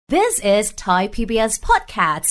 This is Thai PBS Podcast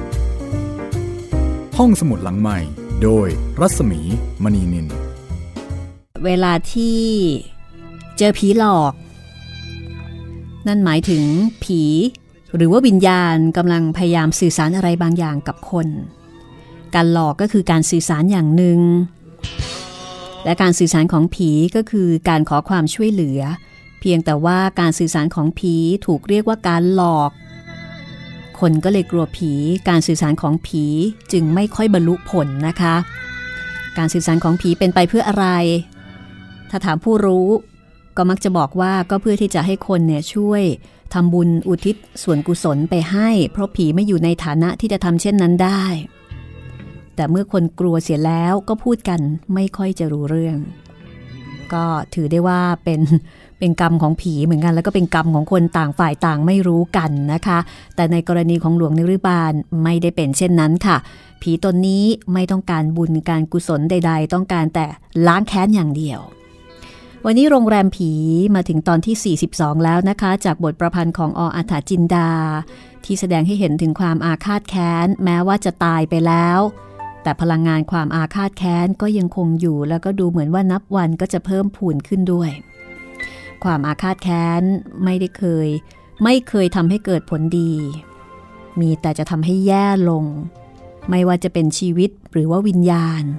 ห้องสมุดหลังใหม่โดยรัศมีมณีนินเวลาที่เจอผีหลอกนั่นหมายถึงผีหรือว่าวิญญาณกำลังพยายามสื่อสารอะไรบางอย่างกับคนการหลอกก็คือการสื่อสารอย่างหนึ่งและการสื่อสารของผีก็คือการขอความช่วยเหลือเพียงแต่ว่าการสื่อสารของผีถูกเรียกว่าการหลอกคนก็เลยกลัวผีการสื่อสารของผีจึงไม่ค่อยบรรลุผลนะคะการสื่อสารของผีเป็นไปเพื่ออะไรถ้าถามผู้รู้ก็มักจะบอกว่าก็เพื่อที่จะให้คนเนี่ยช่วยทำบุญอุทิศส่วนกุศลไปให้เพราะผีไม่อยู่ในฐานะที่จะทำเช่นนั้นได้แต่เมื่อคนกลัวเสียแล้วก็พูดกันไม่ค่อยจะรู้เรื่องก็ถือได้ว่าเป็นกรรมของผีเหมือนกันแล้วก็เป็นกรรมของคนต่างฝ่ายต่างไม่รู้กันนะคะแต่ในกรณีของหลวงนฤบาลไม่ได้เป็นเช่นนั้นค่ะผีตนนี้ไม่ต้องการบุญการกุศลใดๆต้องการแต่ล้างแค้นอย่างเดียววันนี้โรงแรมผีมาถึงตอนที่42แล้วนะคะจากบทประพันธ์ของอ.อัฏฐจินดาที่แสดงให้เห็นถึงความอาฆาตแค้นแม้ว่าจะตายไปแล้วแต่พลังงานความอาฆาตแค้นก็ยังคงอยู่แล้วก็ดูเหมือนว่านับวันก็จะเพิ่มพูนขึ้นด้วยความอาฆาตแค้นไม่เคยทำให้เกิดผลดีมีแต่จะทำให้แย่ลงไม่ว่าจะเป็นชีวิตหรือว่าวิญญาณ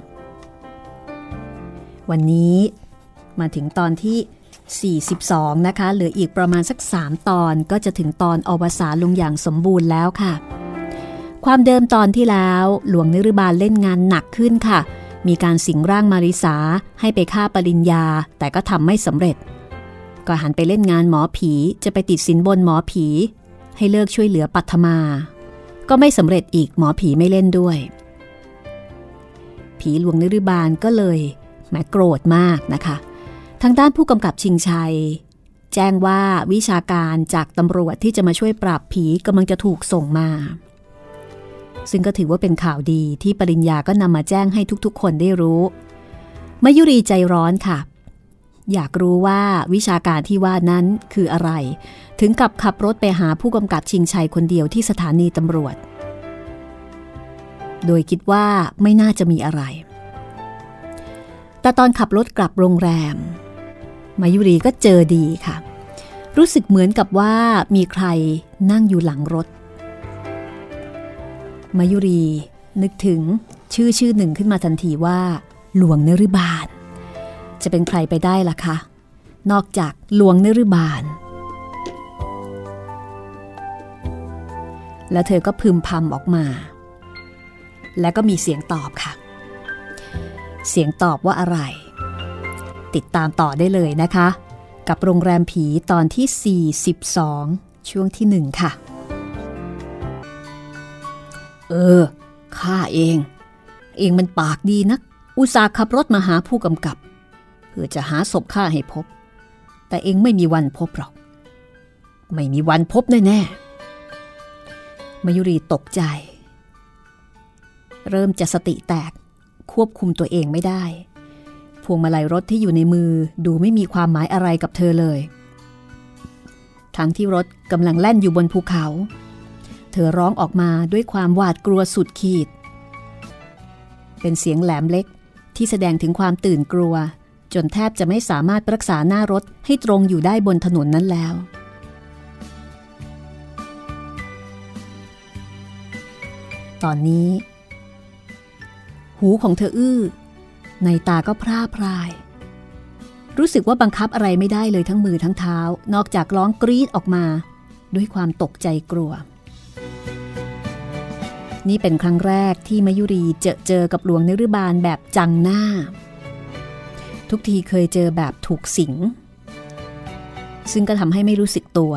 วันนี้มาถึงตอนที่42นะคะเหลืออีกประมาณสัก3ตอนก็จะถึงตอนอวสานลงอย่างสมบูรณ์แล้วค่ะความเดิมตอนที่แล้วหลวงนฤบาลเล่นงานหนักขึ้นค่ะมีการสิงร่างมาริสาให้ไปฆ่าปริญญาแต่ก็ทำไม่สำเร็จก็หันไปเล่นงานหมอผีจะไปติดสินบนหมอผีให้เลิกช่วยเหลือปัทมาก็ไม่สำเร็จอีกหมอผีไม่เล่นด้วยผีหลวงนฤบาลก็เลยแหมโกรธมากนะคะทางด้านผู้กำกับชิงชัยแจ้งว่าวิชาการจากตำรวจที่จะมาช่วยปราบผีกำลังจะถูกส่งมาซึ่งก็ถือว่าเป็นข่าวดีที่ปริญญาก็นำมาแจ้งให้ทุกๆคนได้รู้มยุรีใจร้อนค่ะอยากรู้ว่าวิชาการที่ว่านั้นคืออะไรถึงกับขับรถไปหาผู้กำกับชิงชัยคนเดียวที่สถานีตำรวจโดยคิดว่าไม่น่าจะมีอะไรแต่ตอนขับรถกลับโรงแรมมายุรีก็เจอดีค่ะรู้สึกเหมือนกับว่ามีใครนั่งอยู่หลังรถมายุรีนึกถึงชื่อหนึ่งขึ้นมาทันทีว่าหลวงนฤบาลจะเป็นใครไปได้ล่ะคะนอกจากหลวงนฤบาลแล้วเธอก็พึมพำออกมาแล้วก็มีเสียงตอบค่ะเสียงตอบว่าอะไรติดตามต่อได้เลยนะคะกับโรงแรมผีตอนที่42ช่วงที่1ค่ะข้าเองมันปากดีนักอุตส่าห์ขับรถมาหาผู้กำกับเพื่อจะหาศพข้าให้พบแต่เองไม่มีวันพบหรอกไม่มีวันพบแน่ๆมายุรีตกใจเริ่มจะสติแตกควบคุมตัวเองไม่ได้พวงมาลัยรถที่อยู่ในมือดูไม่มีความหมายอะไรกับเธอเลยทั้งที่รถกำลังแล่นอยู่บนภูเขาเธอร้องออกมาด้วยความหวาดกลัวสุดขีดเป็นเสียงแหลมเล็กที่แสดงถึงความตื่นกลัวจนแทบจะไม่สามารถรักษาหน้ารถให้ตรงอยู่ได้บนถนนนั้นแล้วตอนนี้หูของเธออื้อในตาก็พร่าพรายรู้สึกว่าบังคับอะไรไม่ได้เลยทั้งมือทั้งเท้านอกจากร้องกรี๊ดออกมาด้วยความตกใจกลัวนี่เป็นครั้งแรกที่มยุรีเจอกับหลวงนฤบาลแบบจังหน้าทุกทีเคยเจอแบบถูกสิงซึ่งก็ทำให้ไม่รู้สึกตัว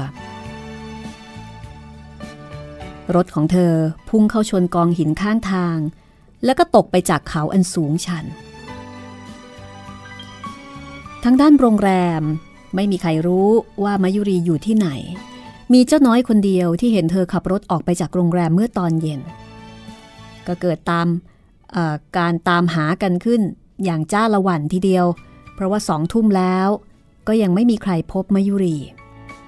รถของเธอพุ่งเข้าชนกองหินข้างทางแล้วก็ตกไปจากเขาอันสูงชันทางด้านโรงแรมไม่มีใครรู้ว่ามายุรีอยู่ที่ไหนมีเจ้าน้อยคนเดียวที่เห็นเธอขับรถออกไปจากโรงแรมเมื่อตอนเย็นก็เกิดการตามหากันขึ้นอย่างจ้าละหวันทีเดียวเพราะว่า20:00 แล้วก็ยังไม่มีใครพบมายุรี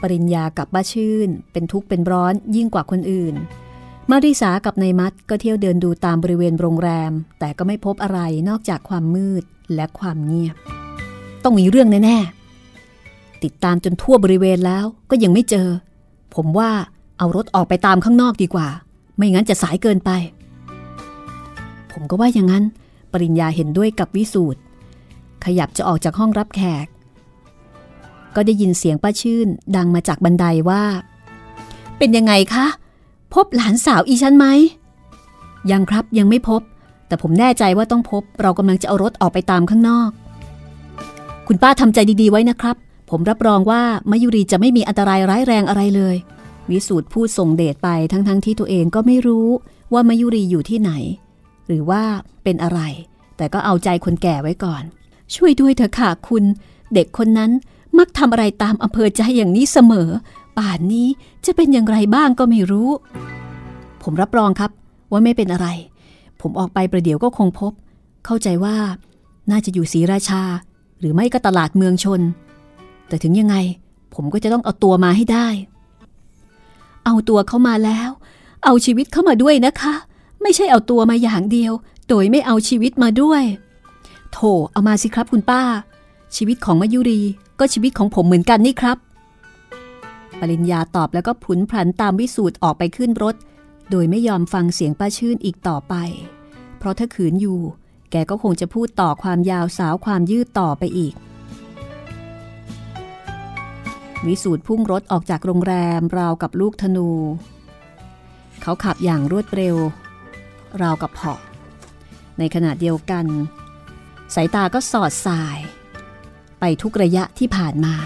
ปริญญากับป้าชื่นเป็นทุกข์เป็นร้อนยิ่งกว่าคนอื่นมาริสากับนายมัดก็เที่ยวเดินดูตามบริเวณโรงแรมแต่ก็ไม่พบอะไรนอกจากความมืดและความเงียบต้องมีเรื่องแน่ๆติดตามจนทั่วบริเวณแล้วก็ยังไม่เจอผมว่าเอารถออกไปตามข้างนอกดีกว่าไม่งั้นจะสายเกินไปผมก็ว่าอย่างนั้นปริญญาเห็นด้วยกับวิสูตรขยับจะออกจากห้องรับแขกก็ได้ยินเสียงป้าชื่นดังมาจากบันไดว่าเป็นยังไงคะพบหลานสาวอีฉันไหมยังครับยังไม่พบแต่ผมแน่ใจว่าต้องพบเรากำลังจะเอารถออกไปตามข้างนอกคุณป้าทำใจดีๆไว้นะครับผมรับรองว่ามยุรีจะไม่มีอันตรายร้ายแรงอะไรเลยวิสูตรพูดส่งเดชไปทั้งที่ตัวเองก็ไม่รู้ว่ามยุรีอยู่ที่ไหนหรือว่าเป็นอะไรแต่ก็เอาใจคนแก่ไว้ก่อนช่วยด้วยเถอะค่ะคุณเด็กคนนั้นมักทำอะไรตามอำเภอใจอย่างนี้เสมอป่านนี้จะเป็นอย่างไรบ้างก็ไม่รู้ผมรับรองครับว่าไม่เป็นอะไรผมออกไปประเดี๋ยวก็คงพบเข้าใจว่าน่าจะอยู่ศรีราชาหรือไม่ก็ตลาดเมืองชนแต่ถึงยังไงผมก็จะต้องเอาตัวมาให้ได้เอาตัวเข้ามาแล้วเอาชีวิตเข้ามาด้วยนะคะไม่ใช่เอาตัวมาอย่างเดียวโดยไม่เอาชีวิตมาด้วยโธ่เอามาสิครับคุณป้าชีวิตของมยุรีก็ชีวิตของผมเหมือนกันนี่ครับปริญญาตอบแล้วก็พลุนพลันตามวิสูตรออกไปขึ้นรถโดยไม่ยอมฟังเสียงป้าชื่นอีกต่อไปเพราะถ้าขืนอยู่แกก็คงจะพูดต่อความยาวสาวความยืดต่อไปอีกวิสูตรพุ่งรถออกจากโรงแรมราวกับลูกธนูเขาขับอย่างรวดเร็วราวกับเหาะในขณะเดียวกันสายตาก็สอดสายไปทุกระยะที่ผ่านมา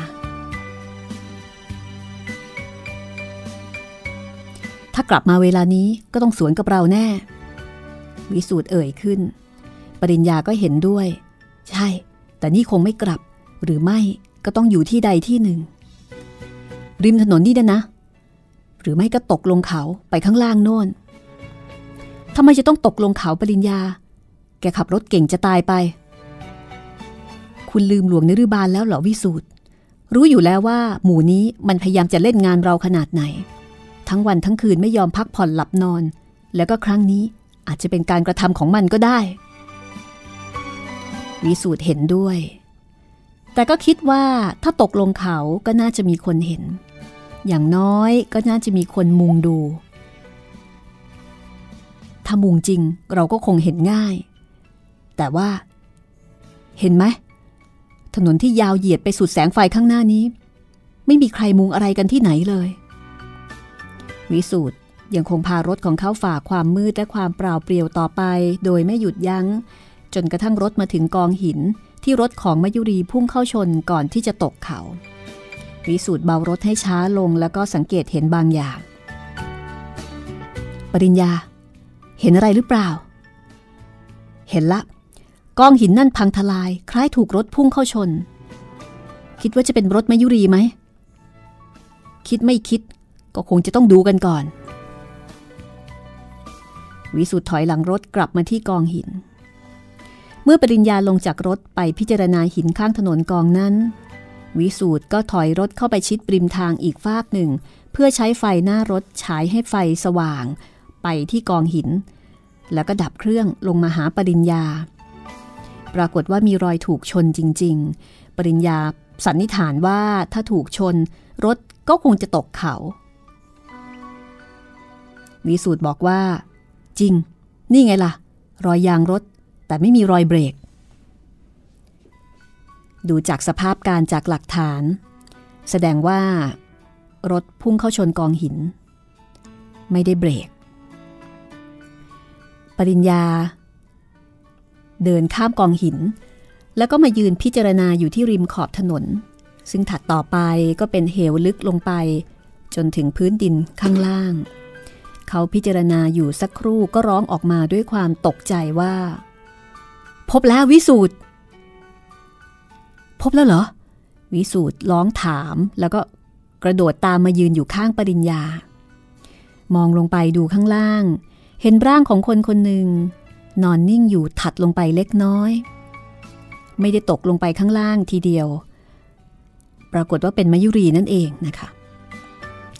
ถ้ากลับมาเวลานี้ก็ต้องสวนกับเราแน่วิสูตรเอ่ยขึ้นปริญญาก็เห็นด้วยใช่แต่นี่คงไม่กลับหรือไม่ก็ต้องอยู่ที่ใดที่หนึ่งริมถนนนี่นะหรือไม่ก็ตกลงเขาไปข้างล่างโน่นทำไมจะต้องตกลงเขาปริญญาแกขับรถเก่งจะตายไปคุณลืมหลวงนฤบาลแล้วเหรอวิสูตรรู้อยู่แล้วว่าหมู่นี้มันพยายามจะเล่นงานเราขนาดไหนทั้งวันทั้งคืนไม่ยอมพักผ่อนหลับนอนแล้วก็ครั้งนี้อาจจะเป็นการกระทำของมันก็ได้วิสูตรเห็นด้วยแต่ก็คิดว่าถ้าตกลงเขาก็น่าจะมีคนเห็นอย่างน้อยก็น่าจะมีคนมุงดูถ้ามุงจริงเราก็คงเห็นง่ายแต่ว่าเห็นไหมถนนที่ยาวเหยียดไปสุดแสงไฟข้างหน้านี้ไม่มีใครมุงอะไรกันที่ไหนเลยวิสูตรยังคงพารถของเขาฝ่าความมืดและความเปล่าเปลี่ยวต่อไปโดยไม่หยุดยั้งจนกระทั่งรถมาถึงกองหินที่รถของมยุรีพุ่งเข้าชนก่อนที่จะตกเขาวิสูตรเบารถให้ช้าลงแล้วก็สังเกตเห็นบางอย่างปริญญาเห็นอะไรหรือเปล่าเห็นละกองหินนั่นพังทลายคล้ายถูกรถพุ่งเข้าชนคิดว่าจะเป็นรถมยุรีไหมคิดไม่คิดก็คงจะต้องดูกันก่อนวิสูตรถอยหลังรถกลับมาที่กองหินเมื่อปริญญาลงจากรถไปพิจารณาหินข้างถนนกองนั้นวิสูตรก็ถอยรถเข้าไปชิดริมทางอีกฟากหนึ่งเพื่อใช้ไฟหน้ารถฉายให้ไฟสว่างไปที่กองหินแล้วก็ดับเครื่องลงมาหาปริญญาปรากฏว่ามีรอยถูกชนจริงๆปริญญาสันนิษฐานว่าถ้าถูกชนรถก็คงจะตกเขาวิสูตรบอกว่าจริงนี่ไงล่ะรอยยางรถแต่ไม่มีรอยเบรกดูจากสภาพการจากหลักฐานแสดงว่ารถพุ่งเข้าชนกองหินไม่ได้เบรกปริญญาเดินข้ามกองหินแล้วก็มายืนพิจารณาอยู่ที่ริมขอบถนนซึ่งถัดต่อไปก็เป็นเหวลึกลงไปจนถึงพื้นดินข้างล่างเขาพิจารณาอยู่สักครู่ก็ร้องออกมาด้วยความตกใจว่าพบแล้ววิสูตรพบแล้วเหรอวิสูตรร้องถามแล้วก็กระโดดตามมายืนอยู่ข้างปริญญามองลงไปดูข้างล่างเห็นร่างของคนคนหนึ่งนอนนิ่งอยู่ถัดลงไปเล็กน้อยไม่ได้ตกลงไปข้างล่างทีเดียวปรากฏว่าเป็นมยุรีนั่นเองนะคะ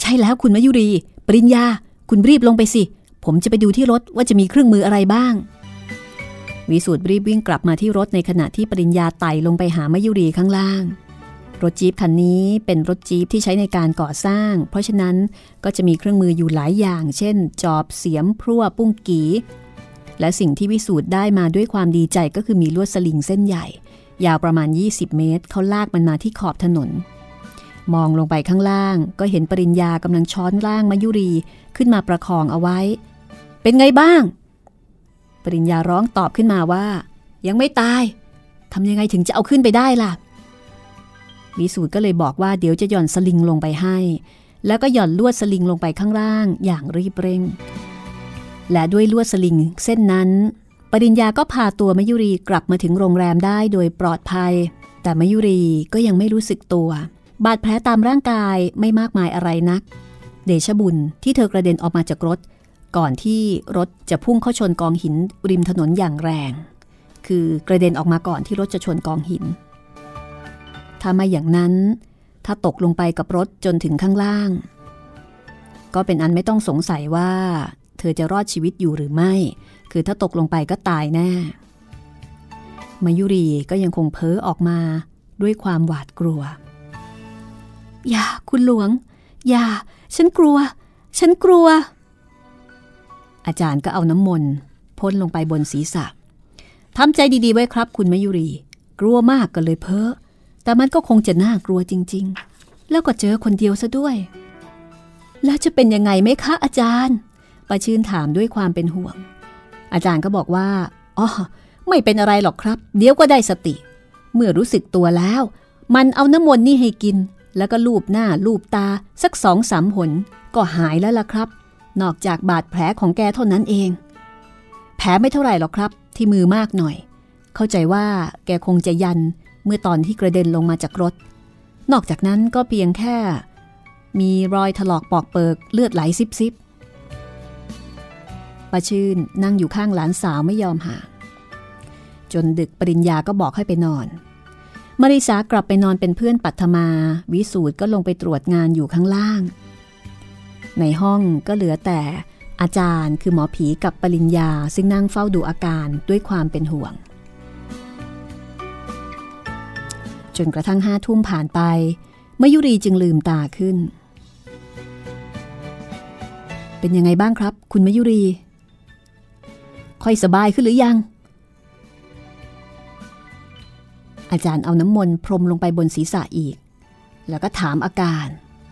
ช่แล้วคุณมยุรีปริญญาคุณรีบลงไปสิผมจะไปดูที่รถว่าจะมีเครื่องมืออะไรบ้างวิสูตรรีบวิ่งกลับมาที่รถในขณะที่ปริญญาไต่ลงไปหามยุรีข้างล่างรถจี๊ปคันนี้เป็นรถจี๊ปที่ใช้ในการก่อสร้างเพราะฉะนั้นก็จะมีเครื่องมืออยู่หลายอย่างเช่นจอบเสียมพลั่วปุ้งกีและสิ่งที่วิสูตรได้มาด้วยความดีใจก็คือมีลวดสลิงเส้นใหญ่ยาวประมาณ20 เมตรเขาลากมันมาที่ขอบถนนมองลงไปข้างล่างก็เห็นปริญญากำลังช้อนร่างมยุรีขึ้นมาประคองเอาไว้เป็นไงบ้างปริญญาร้องตอบขึ้นมาว่ายังไม่ตายทำยังไงถึงจะเอาขึ้นไปได้ล่ะวิสูตรก็เลยบอกว่าเดี๋ยวจะหย่อนสลิงลงไปให้แล้วก็หย่อนลวดสลิงลงไปข้างล่างอย่างรีบเร่งและด้วยลวดสลิงเส้นนั้นปริญญาก็พาตัวมยุรีกลับมาถึงโรงแรมได้โดยปลอดภัยแต่มยุรีก็ยังไม่รู้สึกตัวบาดแผลตามร่างกายไม่มากมายอะไรนักเดชบุญที่เธอกระเด็นออกมาจากรถก่อนที่รถจะพุ่งเข้าชนกองหินริมถนนอย่างแรงคือกระเด็นออกมาก่อนที่รถจะชนกองหินถ้าไม่อย่างนั้นถ้าตกลงไปกับรถจนถึงข้างล่างก็เป็นอันไม่ต้องสงสัยว่าเธอจะรอดชีวิตอยู่หรือไม่คือถ้าตกลงไปก็ตายแน่มายุรีก็ยังคงเพ้อออกมาด้วยความหวาดกลัวอย่าคุณหลวงอย่าฉันกลัวอาจารย์ก็เอาน้ำมนต์พ่นลงไปบนศีรษะทำใจดีๆไว้ครับคุณมยุรีกลัวมากก็เลยเพ้อแต่มันก็คงจะน่ากลัวจริงๆแล้วก็เจอคนเดียวซะด้วยแล้วจะเป็นยังไงไหมคะอาจารย์ป้าชื่นถามด้วยความเป็นห่วงอาจารย์ก็บอกว่าอ๋อไม่เป็นอะไรหรอกครับเดี๋ยวก็ได้สติเมื่อรู้สึกตัวแล้วมันเอาน้ำมนต์นี่ให้กินแล้วก็ลูบหน้าลูบตาสัก 2-3 หนก็หายแล้วล่ะครับนอกจากบาดแผลของแกเท่านั้นเองแผลไม่เท่าไหร่หรอกครับที่มือมากหน่อยเข้าใจว่าแกคงจะยันเมื่อตอนที่กระเด็นลงมาจากรถนอกจากนั้นก็เพียงแค่มีรอยถลอกปอกเปิกเลือดไหลซิบป้าชื่นนั่งอยู่ข้างหลานสาวไม่ยอมห่างจนดึกปริญญาก็บอกให้ไปนอนมาริสากลับไปนอนเป็นเพื่อนปัทมาวิสูตรก็ลงไปตรวจงานอยู่ข้างล่างในห้องก็เหลือแต่อาจารย์คือหมอผีกับปริญญาซึ่งนั่งเฝ้าดูอาการด้วยความเป็นห่วงจนกระทั่ง5 ทุ่มผ่านไปมยุรีจึงลืมตาขึ้นเป็นยังไงบ้างครับคุณมยุรีค่อยสบายขึ้นหรือยังอาจารย์เอาน้ำมนต์พรมลงไปบนศีรษะอีกแล้วก็ถามอาการ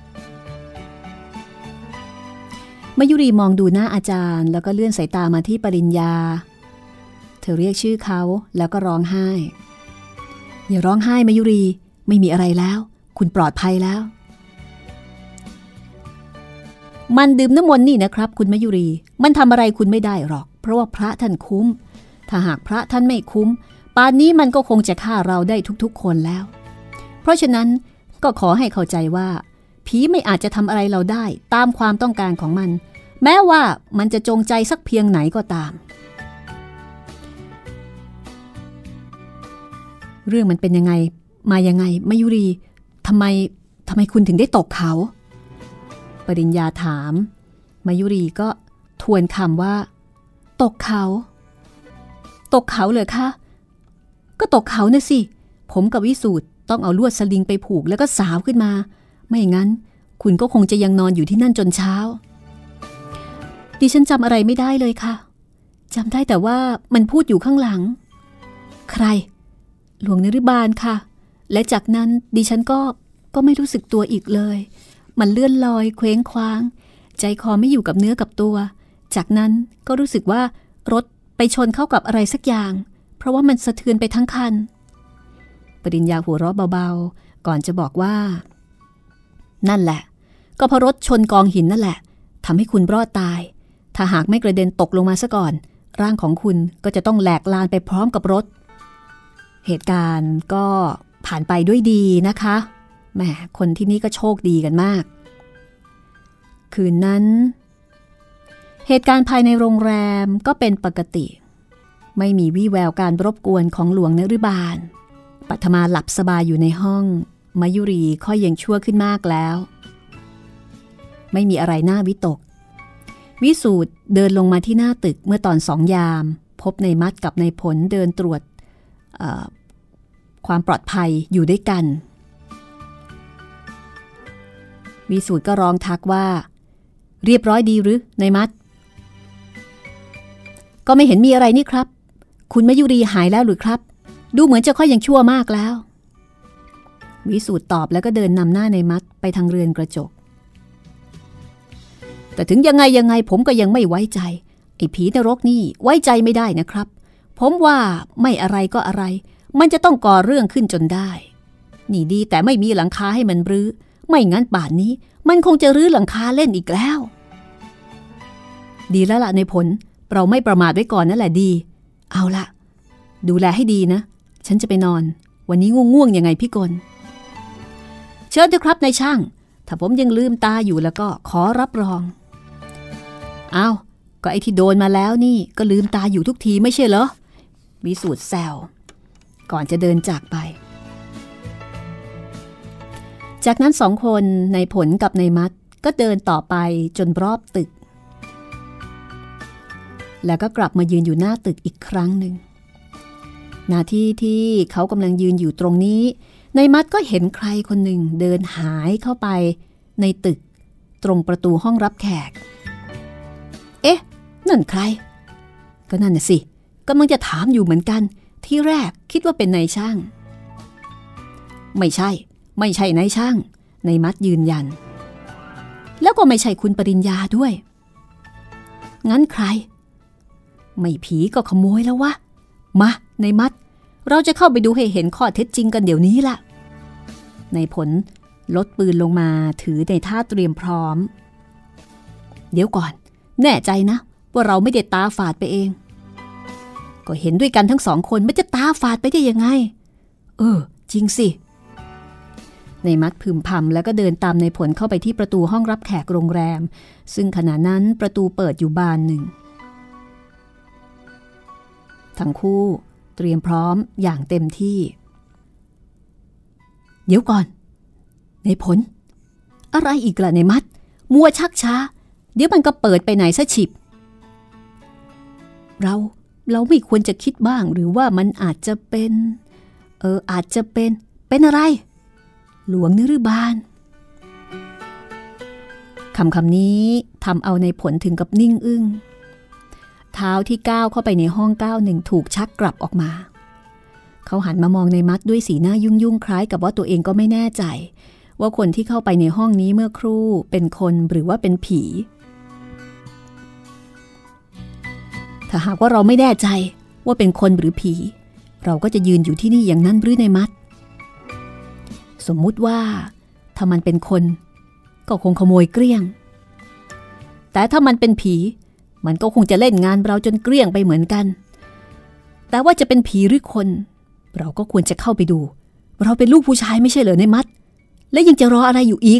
มยุรีมองดูหน้าอาจารย์แล้วก็เลื่อนสายตามาที่ปริญญาเธอเรียกชื่อเขาแล้วก็ร้องไห้อย่าร้องไห้มยุรีไม่มีอะไรแล้วคุณปลอดภัยแล้วมันดื่มน้ำมนต์นี่นะครับคุณมยุรีมันทำอะไรคุณไม่ได้หรอกเพราะว่าพระท่านคุ้มถ้าหากพระท่านไม่คุ้มป่านนี้มันก็คงจะฆ่าเราได้ทุกๆคนแล้วเพราะฉะนั้นก็ขอให้เข้าใจว่าผีไม่อาจจะทำอะไรเราได้ตามความต้องการของมันแม้ว่ามันจะจงใจสักเพียงไหนก็ตามเรื่องมันเป็นยังไงมายังไงมยุรีทำไมคุณถึงได้ตกเขาปริญญาถามมยุรีก็ทวนคำว่าตกเขาเลยคะก็ตกเขาน่ะสิผมกับวิสูตรต้องเอาลวดสลิงไปผูกแล้วก็สาวขึ้นมาไม่งั้นคุณก็คงจะยังนอนอยู่ที่นั่นจนเช้าดิฉันจำอะไรไม่ได้เลยค่ะจำได้แต่ว่ามันพูดอยู่ข้างหลังใครหลวงนฤบาลค่ะและจากนั้นดิฉันก็ไม่รู้สึกตัวอีกเลยมันเลื่อนลอยเคว้งคว้างใจคอไม่อยู่กับเนื้อกับตัวจากนั้นก็รู้สึกว่ารถไปชนเข้ากับอะไรสักอย่างเพราะว่ามันสะเทือนไปทั้งคันปริญญาหัวเราะเบาๆก่อนจะบอกว่านั่นแหละก็เพราะรถชนกองหินนั่นแหละทำให้คุณรอดตายถ้าหากไม่กระเด็นตกลงมาซะก่อนร่างของคุณก็จะต้องแหลกลานไปพร้อมกับรถเหตุการณ์ก็ผ่านไปด้วยดีนะคะแหมคนที่นี่ก็โชคดีกันมากคืนนั้นเหตุการณ์ภายในโรงแรมก็เป็นปกติไม่มีวี่แววการรบกวนของหลวงนฤบาลปัทมาหลับสบายอยู่ในห้องมายุรีค่อยยังชั่วขึ้นมากแล้วไม่มีอะไรน่าวิตกวิสูตรเดินลงมาที่หน้าตึกเมื่อตอน2 ยามพบในมัดกับในผลเดินตรวจความปลอดภัยอยู่ด้วยกันวิสูตรก็ร้องทักว่าเรียบร้อยดีหรือในมัดก็ไม่เห็นมีอะไรนี่ครับคุณมยุรีหายแล้วหรือครับดูเหมือนจะค่อยยังชั่วมากแล้ววิสูตรตอบแล้วก็เดินนำหน้าในมัดไปทางเรือนกระจกแต่ถึงยังไงผมก็ยังไม่ไว้ใจไอ้ผีนรกนี่ไว้ใจไม่ได้นะครับผมว่าไม่อะไรก็อะไรมันจะต้องก่อเรื่องขึ้นจนได้นี่ดีแต่ไม่มีหลังคาให้มันรื้อไม่งั้นป่านนี้มันคงจะรื้อหลังคาเล่นอีกแล้วดีแล้วล่ะในผลเราไม่ประมาทไว้ก่อนนั่นแหละดีเอาล่ะดูแลให้ดีนะฉันจะไปนอนวันนี้ง่วงยังไงพี่กลเชิญเถอะครับนายช่างถ้าผมยังลืมตาอยู่แล้วก็ขอรับรองอ้าวก็ไอ้ที่โดนมาแล้วนี่ก็ลืมตาอยู่ทุกทีไม่ใช่เหรอวิสูตรแซวก่อนจะเดินจากไปจากนั้น2 คนนายผลกับนายมัดก็เดินต่อไปจนรอบตึกแล้วก็กลับมายืนอยู่หน้าตึกอีกครั้งหนึ่งหน้าที่ที่เขากำลังยืนอยู่ตรงนี้นายมัดก็เห็นใครคนหนึ่งเดินหายเข้าไปในตึกตรงประตูห้องรับแขกเอ๊ะนั่นใครก็นั่นน่ะสิกำลังจะถามอยู่เหมือนกันที่แรกคิดว่าเป็นนายช่างไม่ใช่นายช่างนายมัดยืนยันแล้วก็ไม่ใช่คุณปริญญาด้วยงั้นใครไม่ผีก็ขโมยแล้ววะมานายมัดเราจะเข้าไปดูให้เห็นข้อเท็จจริงกันเดี๋ยวนี้ล่ะนายผลลดปืนลงมาถือในท่าเตรียมพร้อมเดี๋ยวก่อนแน่ใจนะว่าเราไม่ได้ตาฝาดไปเองก็เห็นด้วยกันทั้ง2 คนมันจะตาฝาดไปได้ยังไงจริงสิในมัดพึมพำแล้วก็เดินตามในผลเข้าไปที่ประตูห้องรับแขกโรงแรมซึ่งขณะนั้นประตูเปิดอยู่บานหนึ่งทั้งคู่เตรียมพร้อมอย่างเต็มที่เดี๋ยวก่อนในผลอะไรอีกล่ะในมัดมัวชักช้าเดี๋ยวมันก็เปิดไปไหนซะฉิบเราไม่ควรจะคิดบ้างหรือว่ามันอาจจะเป็นอาจจะเป็นอะไรหลวงนฤบาลคำนี้ทำเอาในผลถึงกับนิ่งอึ้งเท้าที่ก้าวเข้าไปในห้อง91ถูกชักกลับออกมาเขาหันมามองในมัดด้วยสีหน้ายุ่งคล้ายกับว่าตัวเองก็ไม่แน่ใจว่าคนที่เข้าไปในห้องนี้เมื่อครู่เป็นคนหรือว่าเป็นผีถ้าหากว่าเราไม่แน่ใจว่าเป็นคนหรือผีเราก็จะยืนอยู่ที่นี่อย่างนั้นหรือในมัดสมมุติว่าถ้ามันเป็นคนก็คงขโมยเกลี้ยงแต่ถ้ามันเป็นผีมันก็คงจะเล่นงานเราจนเกลี้ยงไปเหมือนกันแต่ว่าจะเป็นผีหรือคนเราก็ควรจะเข้าไปดูเราเป็นลูกผู้ชายไม่ใช่เหรอในมัดและยังจะรออะไรอยู่อีก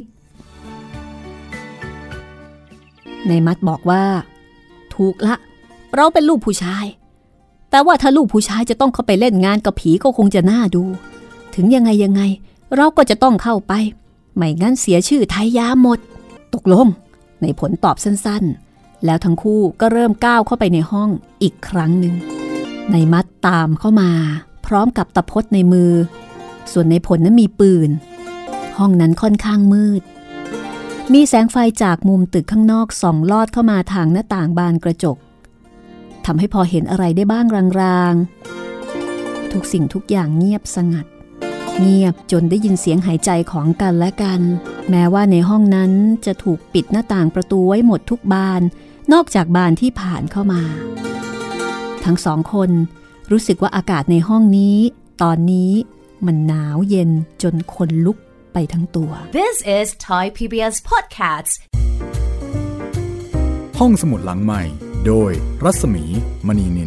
ในมัดบอกว่าถูกละเราเป็นลูกผู้ชายแต่ว่าถ้าลูกผู้ชายจะต้องเข้าไปเล่นงานกับผีก็คงจะน่าดูถึงยังไงเราก็จะต้องเข้าไปไม่งั้นเสียชื่อไทยยาหมดตกลงในผลตอบสั้นๆแล้วทั้งคู่ก็เริ่มก้าวเข้าไปในห้องอีกครั้งหนึ่งในมัดตามเข้ามาพร้อมกับตะพดในมือส่วนในผลนั้นมีปืนห้องนั้นค่อนข้างมืดมีแสงไฟจากมุมตึกข้างนอกส่องลอดเข้ามาทางหน้าต่างบานกระจกทำให้พอเห็นอะไรได้บ้างรางๆทุกสิ่งทุกอย่างเงียบสงัดเงียบจนได้ยินเสียงหายใจของกันและกันแม้ว่าในห้องนั้นจะถูกปิดหน้าต่างประตูไว้หมดทุกบานนอกจากบานที่ผ่านเข้ามาทั้ง2 คนรู้สึกว่าอากาศในห้องนี้ตอนนี้มันหนาวเย็นจนขนลุกไปทั้งตัว This is Thai PBS Podcast ห้องสมุดหลังใหม่โดยรัศมีมณีนิน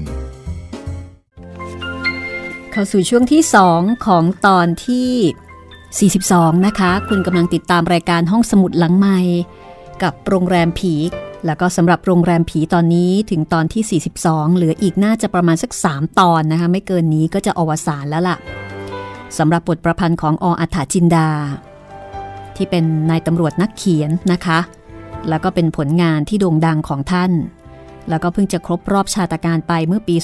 เข้าสู่ช่วงที่2ของตอนที่42นะคะคุณกำลังติดตามรายการห้องสมุดหลังใหม่กับโรงแรมผีแล้วก็สำหรับโรงแรมผีตอนนี้ถึงตอนที่42เหลืออีกน่าจะประมาณสัก3 ตอนนะคะไม่เกินนี้ก็จะอวสานแล้วล่ะสำหรับบทประพันธ์ของอ.อัฏฐจินดาที่เป็นนายตำรวจนักเขียนนะคะแล้วก็เป็นผลงานที่โด่งดังของท่านแล้วก็เพิ่งจะครบรอบชาตการไปเมื่อปี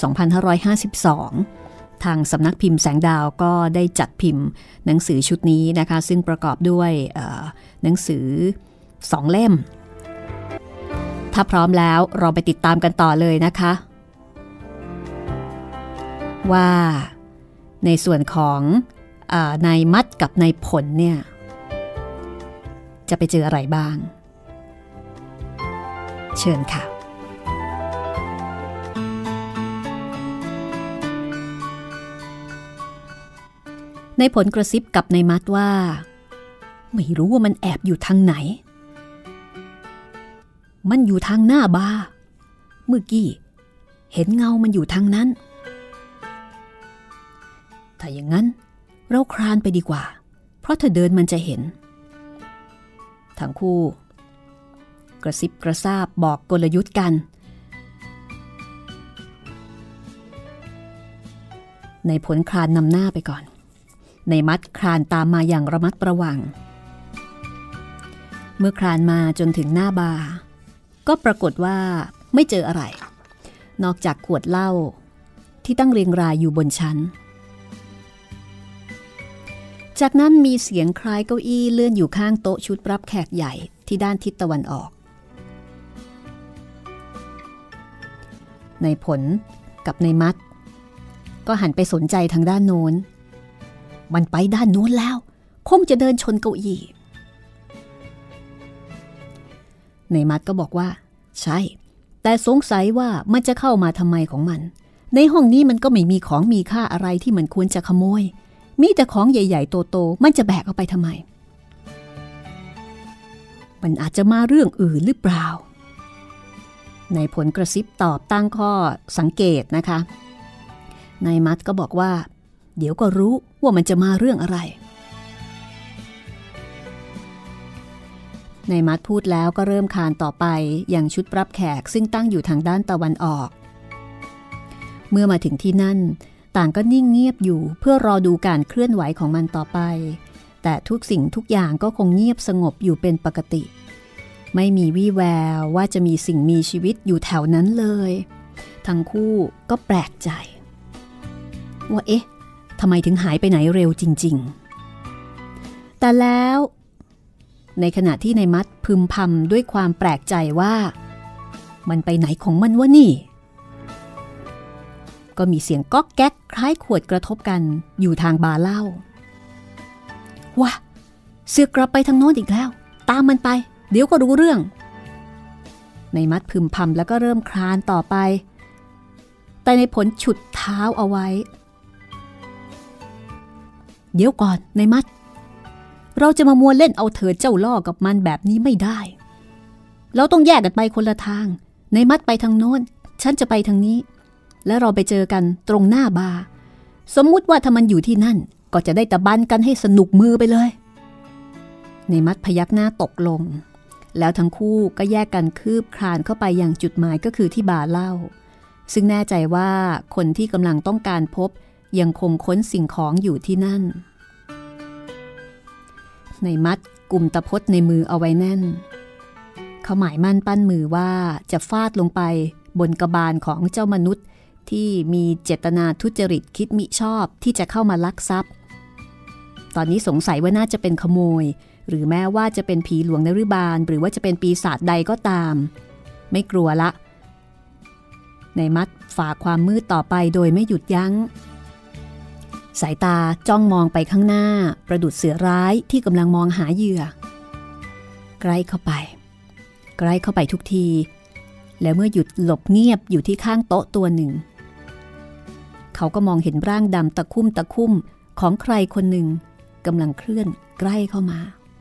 2552 ทางสำนักพิมพ์แสงดาวก็ได้จัดพิมพ์หนังสือชุดนี้นะคะซึ่งประกอบด้วยหนังสือ2 เล่มถ้าพร้อมแล้วเราไปติดตามกันต่อเลยนะคะว่าในส่วนของนายมัดกับนายผลเนี่ยจะไปเจออะไรบ้างเชิญค่ะนายผลกระซิบกับนายมัดว่าไม่รู้ว่ามันแอบอยู่ทางไหนมันอยู่ทางหน้าบาร์เมื่อกี้เห็นเงามันอยู่ทางนั้นถ้าอย่างนั้นเราคลานไปดีกว่าเพราะถ้าเดินมันจะเห็นทั้งคู่กระซิบกระซาบบอกกลยุทธ์กันในผลคลานนำหน้าไปก่อนในมัดคลานตามมาอย่างระมัดระวังเมื่อคลานมาจนถึงหน้าบาร์ก็ปรากฏว่าไม่เจออะไรนอกจากขวดเหล้าที่ตั้งเรียงรายอยู่บนชั้นจากนั้นมีเสียงคล้ายเก้าอี้เลื่อนอยู่ข้างโต๊ะชุดรับแขกใหญ่ที่ด้านทิศตะวันออกในผลกับในมัดก็หันไปสนใจทางด้านโน้นมันไปด้านโน้นแล้วคงจะเดินชนเก้าอี้ในมัดก็บอกว่าใช่แต่สงสัยว่ามันจะเข้ามาทำไมของมันในห้องนี้มันก็ไม่มีของมีค่าอะไรที่มันควรจะขโมยมีแต่ของใหญ่ๆโตๆมันจะแบกเอาไปทำไมมันอาจจะมาเรื่องอื่นหรือเปล่าในผลกระซิบตอบตั้งข้อสังเกตนะคะนายมัดก็บอกว่าเดี๋ยวก็รู้ว่ามันจะมาเรื่องอะไรนายมัดพูดแล้วก็เริ่มคลานต่อไปอย่างชุดรับแขกซึ่งตั้งอยู่ทางด้านตะวันออกเมื่อมาถึงที่นั่นต่างก็นิ่งเงียบอยู่เพื่อรอดูการเคลื่อนไหวของมันต่อไปแต่ทุกสิ่งทุกอย่างก็คงเงียบสงบอยู่เป็นปกติไม่มีวี่แววว่าจะมีสิ่งมีชีวิตอยู่แถวนั้นเลยทั้งคู่ก็แปลกใจว่าเอ๊ะทำไมถึงหายไปไหนเร็วจริงๆแต่แล้วในขณะที่นายมัดพึมพำด้วยความแปลกใจว่ามันไปไหนของมันวะนี่ก็มีเสียงก๊อกแก๊กคล้ายขวดกระทบกันอยู่ทางบาร์เหล้าว้าเสือกกลับไปทางโน้นอีกแล้วตามมันไปเดี๋ยวก็รู้เรื่องนายมัดพึมพำแล้วก็เริ่มคลานต่อไปแต่ในผลฉุดเท้าเอาไว้เดี๋ยวก่อนนายมัดเราจะมามัวเล่นเอาเถิดเจ้าล่อกับมันแบบนี้ไม่ได้เราต้องแยกกันไปคนละทางนายมัดไปทางโน้นฉันจะไปทางนี้แล้วเราไปเจอกันตรงหน้าบาร์สมมุติว่าถ้ามันอยู่ที่นั่นก็จะได้ตะบันกันให้สนุกมือไปเลยนายมัดพยักหน้าตกลงแล้วทั้งคู่ก็แยกกันคืบคลานเข้าไปยังจุดหมายก็คือที่บาร์เหล้าซึ่งแน่ใจว่าคนที่กำลังต้องการพบยังคงค้นสิ่งของอยู่ที่นั่นนายมัดกุมตะพดในมือเอาไว้แน่นเขาหมายมั่นปั้นมือว่าจะฟาดลงไปบนกระบาลของเจ้ามนุษย์ที่มีเจตนาทุจริตคิดมิชอบที่จะเข้ามาลักทรัพย์ตอนนี้สงสัยว่าน่าจะเป็นขโมยหรือแม้ว่าจะเป็นผีหลวงนฤบาลหรือว่าจะเป็นปีศาจใดก็ตามไม่กลัวละนายมัดฝ่าความมืดต่อไปโดยไม่หยุดยั้งสายตาจ้องมองไปข้างหน้าประดุจเสือร้ายที่กำลังมองหาเหยื่อใกล้เข้าไปทุกทีแล้วเมื่อหยุดหลบเงียบอยู่ที่ข้างโต๊ะตัวหนึ่งเขาก็มองเห็นร่างดำตะคุ่มของใครคนหนึ่งกำลังเคลื่อนใกล้เข้ามา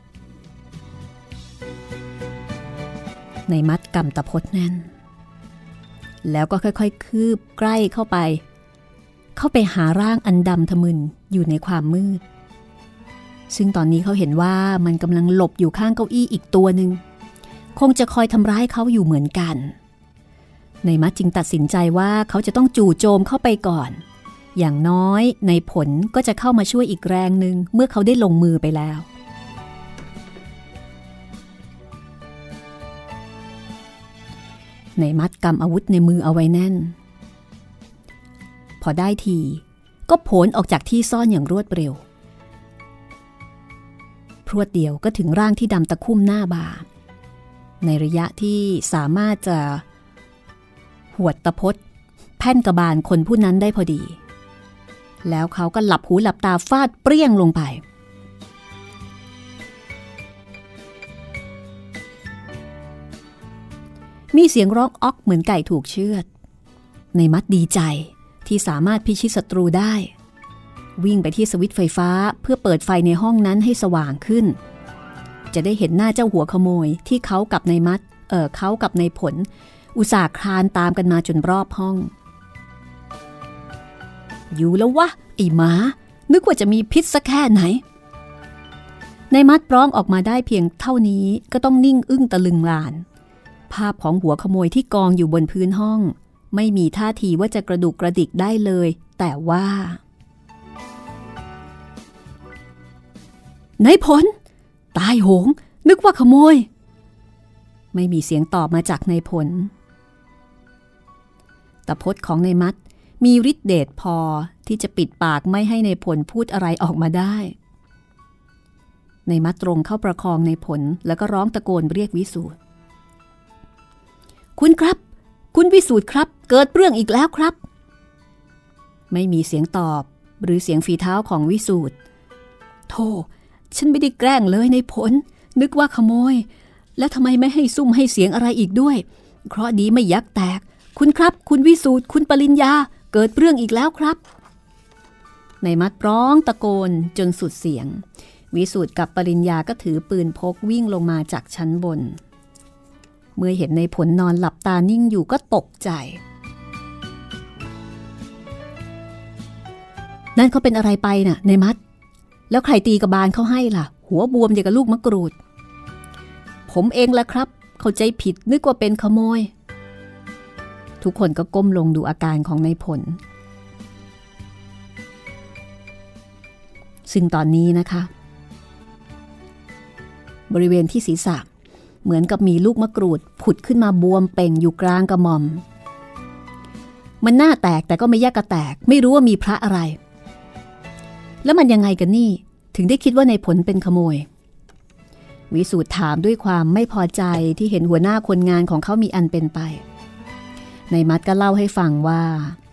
ในมัดกำตะพดแน่นแล้วก็ค่อยๆคืบใกล้เข้าไปหาร่างอันดำทะมึนอยู่ในความมืดซึ่งตอนนี้เขาเห็นว่ามันกำลังหลบอยู่ข้างเก้าอี้อีกตัวหนึ่งคงจะคอยทำร้ายเขาอยู่เหมือนกันในมัดจึงตัดสินใจว่าเขาจะต้องจู่โจมเข้าไปก่อนอย่างน้อยในผลก็จะเข้ามาช่วยอีกแรงหนึ่งเมื่อเขาได้ลงมือไปแล้วในมัดกำอาวุธในมือเอาไว้แน่นพอได้ทีก็โผล่ออกจากที่ซ่อนอย่างรวดเร็วพรวดเดียวก็ถึงร่างที่ดำตะคุ่มหน้าบ่าในระยะที่สามารถจะหวดตะพดแผ่นกระบาลคนผู้นั้นได้พอดีแล้วเขาก็หลับหูหลับตาฟาดเปรี้ยงลงไปมีเสียงร้องอ๊อกเหมือนไก่ถูกเชือดในมัดดีใจที่สามารถพิชิตศัตรูได้วิ่งไปที่สวิตช์ไฟฟ้าเพื่อเปิดไฟในห้องนั้นให้สว่างขึ้นจะได้เห็นหน้าเจ้าหัวขโมยที่เขากับในมัดเขากับในผลอุตส่าห์คลานตามกันมาจนรอบห้องอยู่แล้ววะไอ้หมานึกว่าจะมีพิษสักแค่ไหนในมัดร้องออกมาได้เพียงเท่านี้ก็ต้องนิ่งอึ้งตะลึงลานภาพของหัวขโมยที่กองอยู่บนพื้นห้องไม่มีท่าทีว่าจะกระดุกกระดิกได้เลยแต่ว่านายผลตายโหงนึกว่าขโมยไม่มีเสียงตอบมาจากนายผลตะพดของนายมัดมีฤทธิ์เดชพอที่จะปิดปากไม่ให้นายผลพูดอะไรออกมาได้นายมัดตรงเข้าประคองนายผลแล้วก็ร้องตะโกนเรียกวิสูตรคุณครับคุณวิสูตรครับเกิดเรื่องอีกแล้วครับไม่มีเสียงตอบหรือเสียงฝีเท้าของวิสูตรโธ่ฉันไม่ได้แกล้งเลยในผลนึกว่าขโมยแล้วทำไมไม่ให้ซุ่มให้เสียงอะไรอีกด้วยเคราะห์ดีไม่ยักแตกคุณครับคุณวิสูตรคุณปริญญาเกิดเรื่องอีกแล้วครับในมัดร้องตะโกนจนสุดเสียงวิสูตรกับปริญญาก็ถือปืนพกวิ่งลงมาจากชั้นบนเมื่อเห็นในผลนอนหลับตานิ่งอยู่ก็ตกใจนั่นเขาเป็นอะไรไปน่ะในมัดแล้วใครตีกระบาลเขาให้ล่ะหัวบวมอย่างกับลูกมะกรูดผมเองแหละครับเข้าใจผิดนึกว่าเป็นขโมยทุกคนก็ก้มลงดูอาการของนายผลซึ่งตอนนี้นะคะบริเวณที่ศีรษะเหมือนกับมีลูกมะกรูดผุดขึ้นมาบวมเป่งอยู่กลางกระหม่อมมันหน้าแตกแต่ก็ไม่แยกกระแตกไม่รู้ว่ามีพระอะไรแล้วมันยังไงกันนี่ถึงได้คิดว่านายผลเป็นขโมยวิสูตรถามด้วยความไม่พอใจที่เห็นหัวหน้าคนงานของเขามีอันเป็นไปนายมัดก็เล่าให้ฟังว่า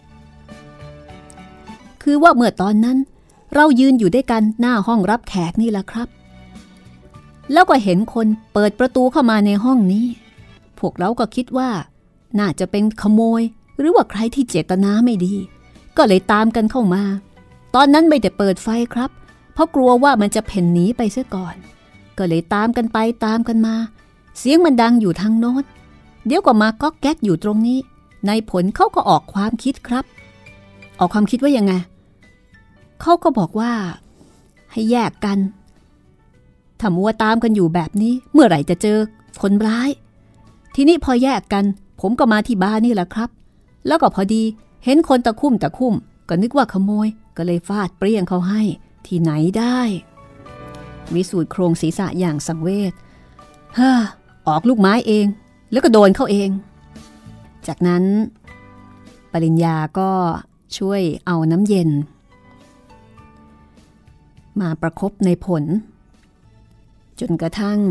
คือว่าเมื่อตอนนั้นเรายืนอยู่ด้วยกันหน้าห้องรับแขกนี่แหละครับแล้วก็เห็นคนเปิดประตูเข้ามาในห้องนี้พวกเราก็คิดว่าน่าจะเป็นขโมยหรือว่าใครที่เจตนาไม่ดีก็เลยตามกันเข้ามาตอนนั้นไม่ได้เปิดไฟครับเพราะกลัวว่ามันจะเพ่นหนีไปเสียก่อนก็เลยตามกันไปตามกันมาเสียงมันดังอยู่ทางโน้นเดี๋ยวก็มาก๊อกแก๊กอยู่ตรงนี้ในผลเขาก็ออกความคิดครับออกความคิดว่ายังไงเขาก็บอกว่าให้แยกกันถ้ามัวตามกันอยู่แบบนี้เมื่อไหร่จะเจอคนร้ายทีนี้พอแยกกันผมก็มาที่บ้านนี่แหละครับแล้วก็พอดีเห็นคนตะคุ่มก็นึกว่าขโมยก็เลยฟาดเปรี้ยงเขาให้ที่ไหนได้วิสูตรโครงศีรษะอย่างสังเวชออกลูกไม้เองแล้วก็โดนเขาเองจากนั้นปริญญาก็ช่วยเอาน้ำเย็นมาประคบในผลจนกระทั่ง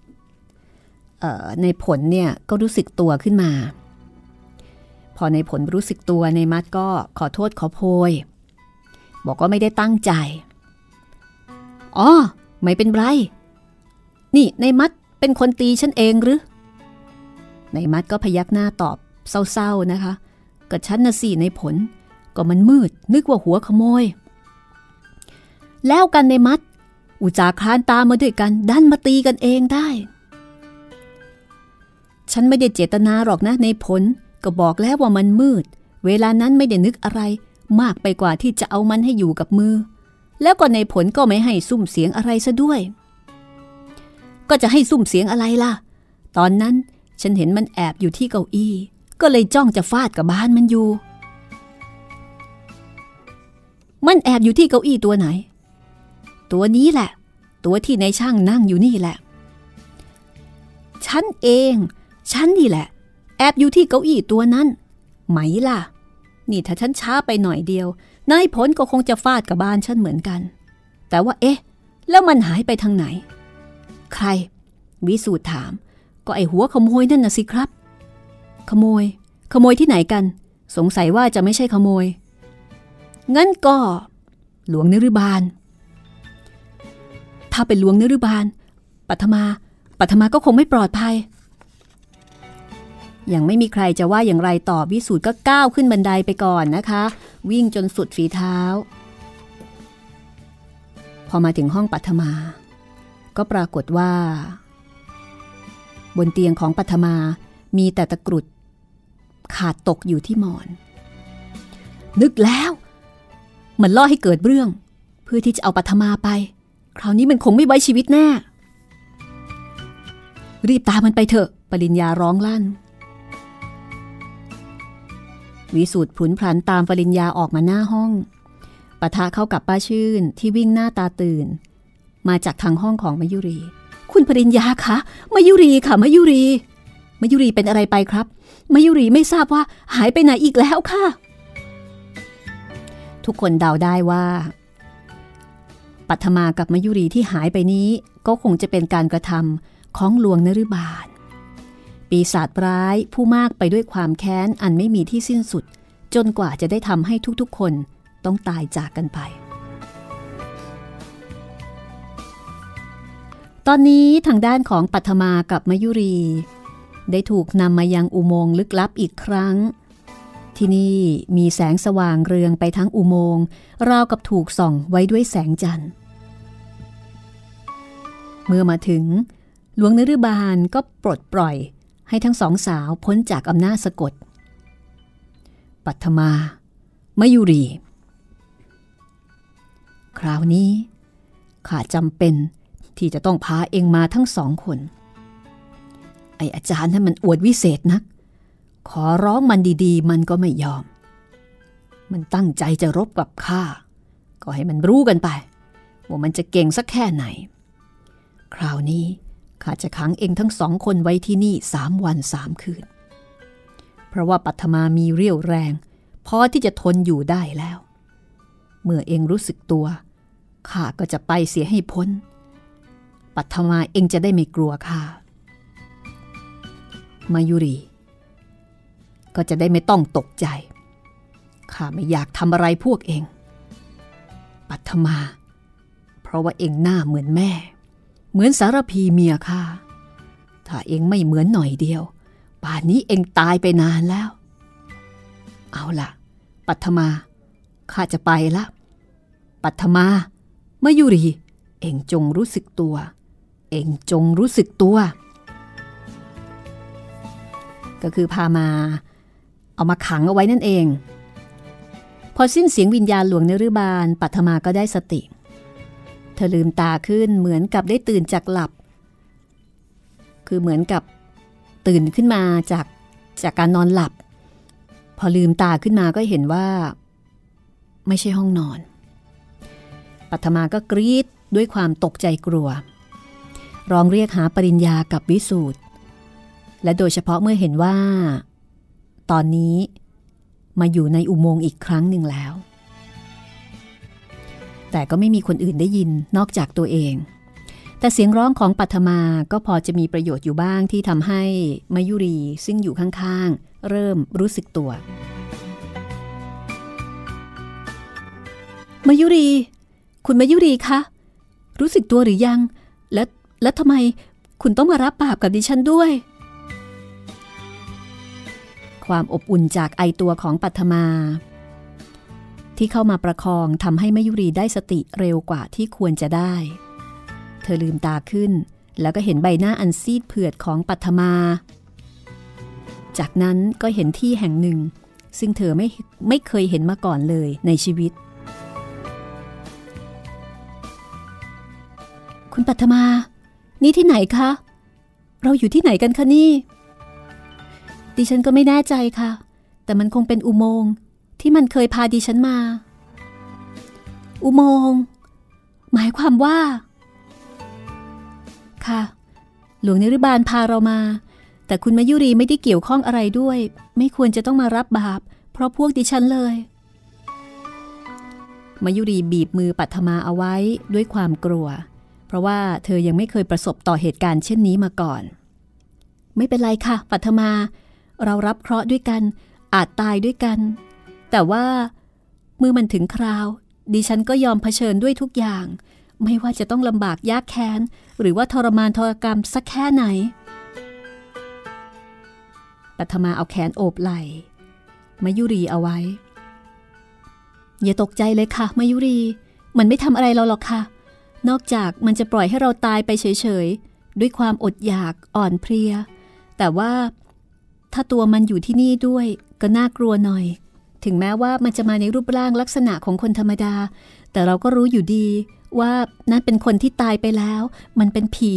ในผลเนี่ยก็รู้สึกตัวขึ้นมาพอในผลรู้สึกตัวในมัดก็ขอโทษขอโพยบอกว่าไม่ได้ตั้งใจอ๋อไม่เป็นไรนี่ในมัดเป็นคนตีฉันเองหรือในมัดก็พยักหน้าตอบเศร้าๆนะคะก็ฉันน่ะสิในผลก็มันมืดนึกว่าหัวขโมยแล้วกันในมัดอุจจาคลานตามมาด้วยกันดันมาตีกันเองได้ฉันไม่ได้เจตนาหรอกนะในผลก็บอกแล้วว่ามันมืดเวลานั้นไม่ได้นึกอะไรมากไปกว่าที่จะเอามันให้อยู่กับมือแล้วก็ในผลก็ไม่ให้ซุ่มเสียงอะไรซะด้วยก็จะให้ซุ่มเสียงอะไรล่ะตอนนั้นฉันเห็นมันแอบอยู่ที่เก้าอี้ก็เลยจ้องจะฟาดกับบ้านมันอยู่มันแอบอยู่ที่เก้าอี้ตัวไหนตัวนี้แหละตัวที่นายช่างนั่งอยู่นี่แหละฉันเองฉันนี่แหละแอบอยู่ที่เก้าอี้ตัวนั้นไหมล่ะนี่ถ้าฉันช้าไปหน่อยเดียวนายผลก็คงจะฟาดกับบ้านฉันเหมือนกันแต่ว่าแล้วมันหายไปทางไหนใครวิสูตรถามก็ไอหัวขโมยนั่นน่ะสิครับขโมยที่ไหนกันสงสัยว่าจะไม่ใช่ขโมยงั้นก็หลวงนฤบาลถ้าเป็นหลวงนฤบาลปัทมาก็คงไม่ปลอดภัยยังไม่มีใครจะว่าอย่างไรต่อวิสูตรก็ก้าวขึ้นบันไดไปก่อนนะคะวิ่งจนสุดฝีเท้าพอมาถึงห้องปัทมาก็ปรากฏว่าบนเตียงของปัทมามีแต่ตะกรุดขาดตกอยู่ที่หมอนนึกแล้วมันล่อให้เกิดเรื่องเพื่อที่จะเอาปัทมาไปคราวนี้มันคงไม่ไว้ชีวิตแน่รีบตามมันไปเถอะปริญญาร้องลั่นวิสูตรพลุนพลันตามปริญญาออกมาหน้าห้องปะทะเข้ากับป้าชื่นที่วิ่งหน้าตาตื่นมาจากทางห้องของมยุรีคุณปริญญาคะมยุรีค่ะมยุรีเป็นอะไรไปครับมยุรีไม่ทราบว่าหายไปไหนอีกแล้วค่ะทุกคนเดาได้ว่าปัทมากับมยุรีที่หายไปนี้ก็คงจะเป็นการกระทำของหลวงนฤบาลปีศาจร้ายผู้มากไปด้วยความแค้นอันไม่มีที่สิ้นสุดจนกว่าจะได้ทำให้ทุกๆคนต้องตายจากกันไปตอนนี้ทางด้านของปัทมากับมยุรีได้ถูกนำมายังอุโมงค์ลึกลับอีกครั้งที่นี่มีแสงสว่างเรืองไปทั้งอุโมงค์ราวกับถูกส่องไว้ด้วยแสงจันทร์เมื่อมาถึงหลวงนฤบาลก็ปลดปล่อยให้ทั้งสองสาวพ้นจากอำนาจสะกดปัทมามยุรีคราวนี้ข้าจำเป็นที่จะต้องพาเองมาทั้งสองคนไอ้อาจารย์นั้นมันอวดวิเศษนักขอร้องมันดีๆมันก็ไม่ยอมมันตั้งใจจะรบกับข้าก็ให้มันรู้กันไปว่ามันจะเก่งสักแค่ไหนคราวนี้ข้าจะขังเองทั้งสองคนไว้ที่นี่3 วัน 3 คืนเพราะว่าปัทมามีเรี่ยวแรงพอที่จะทนอยู่ได้แล้วเมื่อเองรู้สึกตัวข้าก็จะไปเสียให้พ้นปัทมาเองจะได้ไม่กลัวข้ามายุรีก็จะได้ไม่ต้องตกใจข้าไม่อยากทำอะไรพวกเองปัทมาเพราะว่าเองหน้าเหมือนแม่เหมือนสารพีเมียข้าถ้าเองไม่เหมือนหน่อยเดียวป่านนี้เองตายไปนานแล้วเอาล่ะปัทมาข้าจะไปละปัทมามยุรีเองจงรู้สึกตัวเองจงรู้สึกตัวก็คือพามาเอามาขังเอาไว้นั่นเองพอสิ้นเสียงวิญญาณหลวงนฤบาลปัทมาก็ได้สติเธอลืมตาขึ้นเหมือนกับได้ตื่นจากหลับคือเหมือนกับตื่นขึ้นมาจากการนอนหลับพอลืมตาขึ้นมาก็เห็นว่าไม่ใช่ห้องนอนปัทมาก็กรี๊ดด้วยความตกใจกลัวร้องเรียกหาปริญญากับวิสูตรและโดยเฉพาะเมื่อเห็นว่าตอนนี้มาอยู่ในอุโมงค์อีกครั้งหนึ่งแล้วแต่ก็ไม่มีคนอื่นได้ยินนอกจากตัวเองแต่เสียงร้องของปัทมาก็พอจะมีประโยชน์อยู่บ้างที่ทำให้มยุรีซึ่งอยู่ข้างๆเริ่มรู้สึกตัวมยุรีคุณมยุรีคะรู้สึกตัวหรือยังและทำไมคุณต้องมารับบาปกับดิฉันด้วยความอบอุ่นจากไอตัวของปัทมาที่เข้ามาประคองทำให้มยุรีได้สติเร็วกว่าที่ควรจะได้เธอลืมตาขึ้นแล้วก็เห็นใบหน้าอันซีดเผือดของปัทมาจากนั้นก็เห็นที่แห่งหนึ่งซึ่งเธอไม่เคยเห็นมาก่อนเลยในชีวิตคุณปัทมานี่ที่ไหนคะเราอยู่ที่ไหนกันคะนี่ดิฉันก็ไม่แน่ใจค่ะแต่มันคงเป็นอุโมงค์ที่มันเคยพาดิฉันมาอุโมงค์หมายความว่าค่ะหลวงนฤบาลพาเรามาแต่คุณมายุรีไม่ได้เกี่ยวข้องอะไรด้วยไม่ควรจะต้องมารับบาปเพราะพวกดิฉันเลยมายุรีบีบมือปัทมาเอาไว้ด้วยความกลัวเพราะว่าเธอยังไม่เคยประสบต่อเหตุการณ์เช่นนี้มาก่อนไม่เป็นไรค่ะปัทมาเรารับเคราะห์ด้วยกันอาจตายด้วยกันแต่ว่าเมื่อมันถึงคราวดิฉันก็ยอมเผชิญด้วยทุกอย่างไม่ว่าจะต้องลำบากยากแค้นหรือว่าทรมานทรกรรมสักแค่ไหนปัทมาเอาแขนโอบไหล่มายุรีเอาไว้อย่าตกใจเลยค่ะมายุรีมันไม่ทำอะไรเราหรอกค่ะนอกจากมันจะปล่อยให้เราตายไปเฉยๆด้วยความอดอยากอ่อนเพลียแต่ว่าถ้าตัวมันอยู่ที่นี่ด้วยก็น่ากลัวหน่อยถึงแม้ว่ามันจะมาในรูปร่างลักษณะของคนธรรมดาแต่เราก็รู้อยู่ดีว่านั่นเป็นคนที่ตายไปแล้วมันเป็นผี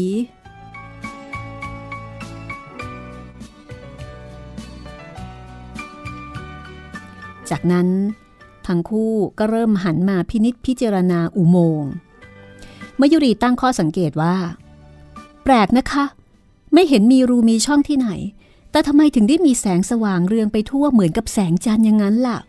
จากนั้นทั้งคู่ก็เริ่มหันมาพินิจพิจารณาอุโมงค์มยุรีตั้งข้อสังเกตว่าแปลกนะคะไม่เห็นมีรูมีช่องที่ไหนแต่ทำไมถึงได้มีแสงสว่างเรืองไปทั่วเหมือนกับแสงจันทร์อย่างนั้นล่ะ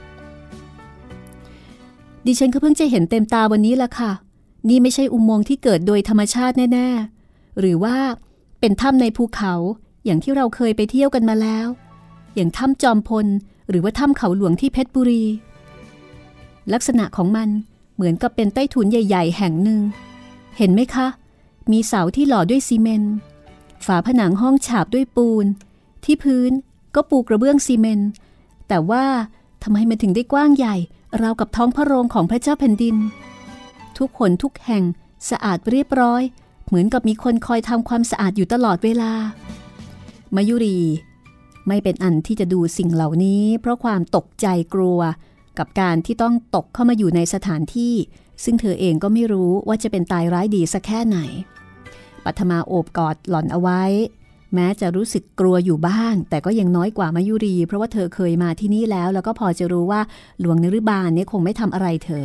ดิฉันก็เพิ่งจะเห็นเต็มตาวันนี้ละค่ะนี่ไม่ใช่อุโมงค์ที่เกิดโดยธรรมชาติแน่ๆหรือว่าเป็นถ้ำในภูเขาอย่างที่เราเคยไปเที่ยวกันมาแล้วอย่างถ้ำจอมพลหรือว่าถ้ำเขาหลวงที่เพชรบุรีลักษณะของมันเหมือนกับเป็นใต้ถุนใหญ่ๆแห่งหนึ่งเห็นไหมคะมีเสาที่หล่อด้วยซีเมนต์ฝาผนังห้องฉาบด้วยปูนที่พื้นก็ปูกระเบื้องซีเมนต์แต่ว่าทำไมมันถึงได้กว้างใหญ่ราวกับท้องพระโรงของพระเจ้าแผ่นดินทุกคนทุกแห่งสะอาดเรียบร้อยเหมือนกับมีคนคอยทำความสะอาดอยู่ตลอดเวลามายุรีไม่เป็นอันที่จะดูสิ่งเหล่านี้เพราะความตกใจกลัวกับการที่ต้องตกเข้ามาอยู่ในสถานที่ซึ่งเธอเองก็ไม่รู้ว่าจะเป็นตายร้ายดีสักแค่ไหนปัทมาโอบกอดหล่อนเอาไว้แม้จะรู้สึกกลัวอยู่บ้างแต่ก็ยังน้อยกว่ามายุรีเพราะว่าเธอเคยมาที่นี่แล้วก็พอจะรู้ว่าหลวงนฤบาลเนี่ยคงไม่ทำอะไรเธอ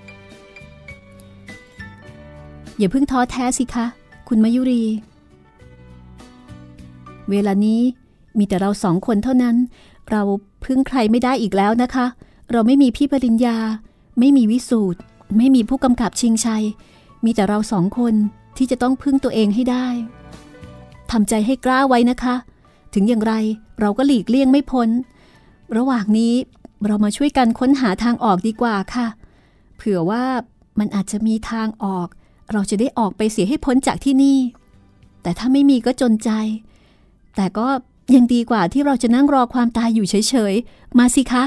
อย่าเพิ่งท้อแท้สิคะคุณมายุรีเวลานี้มีแต่เรา2 คนเท่านั้นเราพึ่งใครไม่ได้อีกแล้วนะคะเราไม่มีพี่ปริญญาไม่มีวิสูตรไม่มีผู้กำกับชิงชัยมีแต่เรา2 คนที่จะต้องพึ่งตัวเองให้ได้ทำใจให้กล้าไว้นะคะถึงอย่างไรเราก็หลีกเลี่ยงไม่พ้นระหว่างนี้เรามาช่วยกันค้นหาทางออกดีกว่าค่ะเผื่อว่ามันอาจจะมีทางออกเราจะได้ออกไปเสียให้พ้นจากที่นี่แต่ถ้าไม่มีก็จนใจแต่ก็ยังดีกว่าที่เราจะนั่งรอความตายอยู่เฉยๆมาสิคะ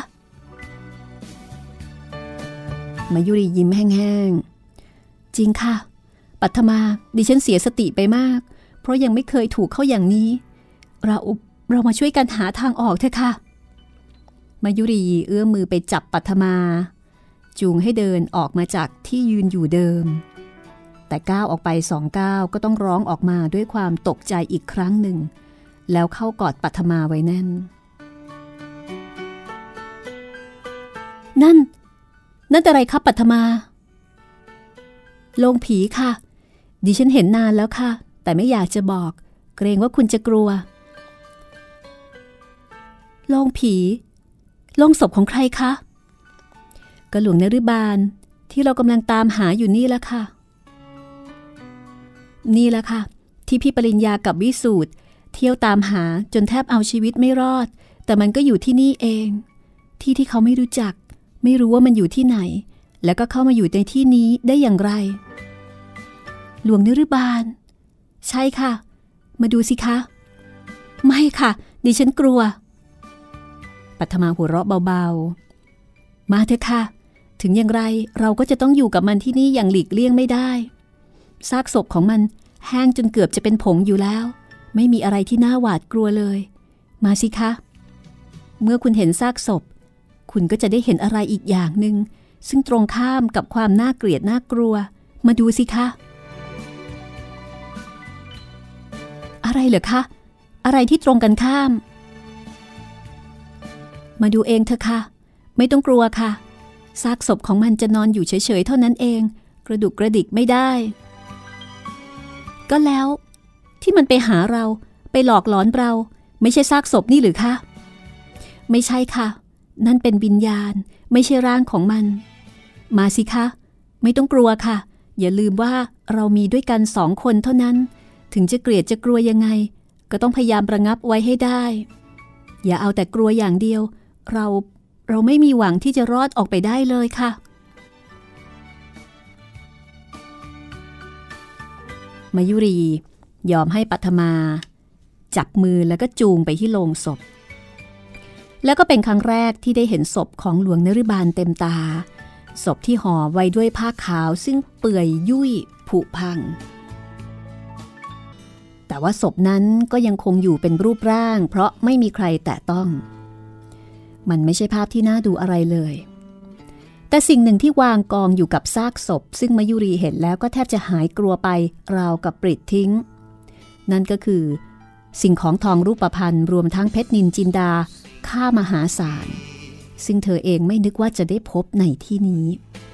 มายุรียิ้มแห้งๆจริงค่ะปัทมาดิฉันเสียสติไปมากเพราะยังไม่เคยถูกเข้าอย่างนี้เรามาช่วยกันหาทางออกเถอะค่ะมายุรีเอื้อมมือไปจับปัทมาจูงให้เดินออกมาจากที่ยืนอยู่เดิมแต่ก้าวออกไป2 ก้าวก็ต้องร้องออกมาด้วยความตกใจอีกครั้งหนึ่งแล้วเข้ากอดปัทมาไว้แน่นนั่นอะไรครับปัทมาโลงผีค่ะดิฉันเห็นนานแล้วค่ะแต่ไม่อยากจะบอกเกรงว่าคุณจะกลัวโลงผีโลงศพของใครคะก็หลวงนฤบาลที่เรากำลังตามหาอยู่นี่แหละค่ะนี่แหละค่ะที่พี่ปริญญากับวิสูตรเที่ยวตามหาจนแทบเอาชีวิตไม่รอดแต่มันก็อยู่ที่นี่เองที่เขาไม่รู้จักไม่รู้ว่ามันอยู่ที่ไหนแล้วก็เข้ามาอยู่ในที่นี้ได้อย่างไรหลวงนฤบาลใช่ค่ะมาดูสิคะไม่ค่ะดิฉันกลัวปัทมาหัวเราะเบาๆมาเถอะค่ะถึงอย่างไรเราก็จะต้องอยู่กับมันที่นี่อย่างหลีกเลี่ยงไม่ได้ซากศพของมันแห้งจนเกือบจะเป็นผงอยู่แล้วไม่มีอะไรที่น่าหวาดกลัวเลยมาสิคะเมื่อคุณเห็นซากศพคุณก็จะได้เห็นอะไรอีกอย่างหนึ่งซึ่งตรงข้ามกับความน่าเกลียดน่ากลัวมาดูสิคะอะไรเหรอคะอะไรที่ตรงกันข้ามมาดูเองเถอะค่ะไม่ต้องกลัวค่ะซากศพของมันจะนอนอยู่เฉยๆเท่านั้นเองกระดุกกระดิกไม่ได้ก็แล้วที่มันไปหาเราไปหลอกหลอนเราไม่ใช่ซากศพนี่หรือคะไม่ใช่ค่ะนั่นเป็นวิญญาณไม่ใช่ร่างของมันมาสิคะไม่ต้องกลัวค่ะอย่าลืมว่าเรามีด้วยกัน2 คนเท่านั้นถึงจะเกลียดจะกลัวยังไงก็ต้องพยายามระงับไว้ให้ได้อย่าเอาแต่กลัวอย่างเดียวเราไม่มีหวังที่จะรอดออกไปได้เลยค่ะมายุรียอมให้ปัทมาจับมือแล้วก็จูงไปที่โลงศพแล้วก็เป็นครั้งแรกที่ได้เห็นศพของหลวงนฤบาลเต็มตาศพที่ห่อไว้ด้วยผ้าขาวซึ่งเปื่อยยุ่ยผุพังแต่ว่าศพนั้นก็ยังคงอยู่เป็นรูปร่างเพราะไม่มีใครแตะต้องมันไม่ใช่ภาพที่น่าดูอะไรเลยแต่สิ่งหนึ่งที่วางกองอยู่กับซากศพซึ่งมายุรีเห็นแล้วก็แทบจะหายกลัวไปราวกับปลิดทิ้งนั่นก็คือสิ่งของทองรูปพรรณรวมทั้งเพชรนิลจินดาค่ามหาศาลซึ่งเธอเองไม่นึกว่าจะได้พบในที่นี้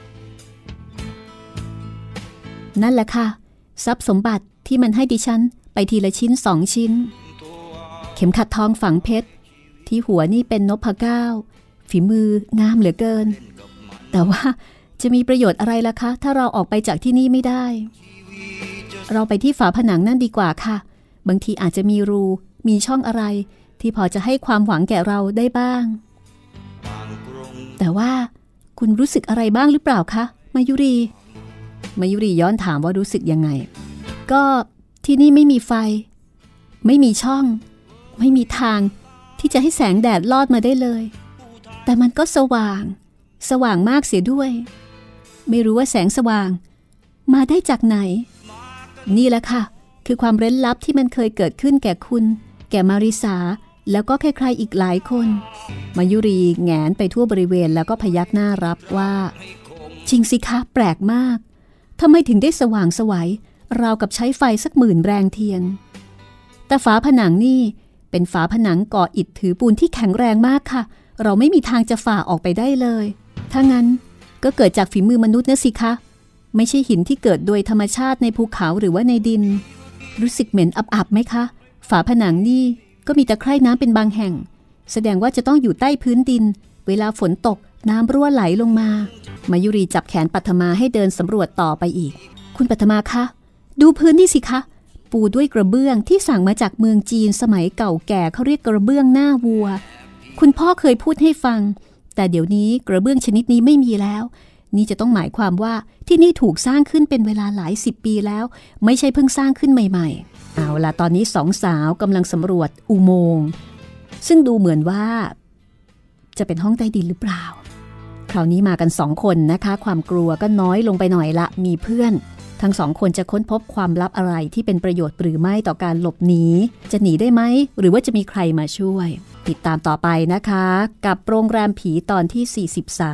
นั่นแหละค่ะทรัพย์สมบัติที่มันให้ดิฉันไปทีละชิ้น2 ชิ้นเข็มขัดทองฝังเพชรที่หัวนี่เป็นนพเก้าฝีมืองามเหลือเกินแต่ว่าจะมีประโยชน์อะไรล่ะคะถ้าเราออกไปจากที่นี่ไม่ได้เราไปที่ฝาผนังนั่นดีกว่าค่ะบางทีอาจจะมีรูมีช่องอะไรที่พอจะให้ความหวังแก่เราได้บ้างแต่ว่าคุณรู้สึกอะไรบ้างหรือเปล่าคะมายุรีย้อนถามว่ารู้สึกยังไงก็ที่นี่ไม่มีไฟไม่มีช่องไม่มีทางที่จะให้แสงแดดลอดมาได้เลยแต่มันก็สว่างมากเสียด้วยไม่รู้ว่าแสงสว่างมาได้จากไหนนี่แหละค่ะคือความเร้นลับที่มันเคยเกิดขึ้นแก่คุณแก่มาริสาแล้วก็ใครๆอีกหลายคนมายุรีแงนไปทั่วบริเวณแล้วก็พยักหน้ารับว่าจริงสิคะแปลกมากทำไมถึงได้สว่างไสวราวกับใช้ไฟสัก10,000 แรงเทียนแต่ฝาผนังนี่เป็นฝาผนังก่ออิฐถือปูนที่แข็งแรงมากค่ะเราไม่มีทางจะฝ่าออกไปได้เลยถ้างั้นก็เกิดจากฝีมือมนุษย์นะสิคะไม่ใช่หินที่เกิดโดยธรรมชาติในภูเขาหรือว่าในดินรู้สึกเหม็นอับๆไหมคะฝาผนังนี่ก็มีตะไคร่น้ำเป็นบางแห่งแสดงว่าจะต้องอยู่ใต้พื้นดินเวลาฝนตกน้ำรั่วไหลลงมามายุรีจับแขนปัทมาให้เดินสำรวจต่อไปอีกคุณปัทมาคะดูพื้นนี่สิคะปูด้วยกระเบื้องที่สั่งมาจากเมืองจีนสมัยเก่าแก่เขาเรียกกระเบื้องหน้าวัวคุณพ่อเคยพูดให้ฟังแต่เดี๋ยวนี้กระเบื้องชนิดนี้ไม่มีแล้วนี่จะต้องหมายความว่าที่นี่ถูกสร้างขึ้นเป็นเวลาหลาย10 ปีแล้วไม่ใช่เพิ่งสร้างขึ้นใหม่ๆเอาล่ะตอนนี้2 สาวกำลังสำรวจอุโมงค์ซึ่งดูเหมือนว่าจะเป็นห้องใต้ดินหรือเปล่าคราวนี้มากัน2 คนนะคะความกลัวก็น้อยลงไปหน่อยละมีเพื่อนทั้ง2 คนจะค้นพบความลับอะไรที่เป็นประโยชน์หรือไม่ต่อการหลบหนีจะหนีได้ไหมหรือว่าจะมีใครมาช่วยติดตามต่อไปนะคะกับโรงแรมผีตอนที่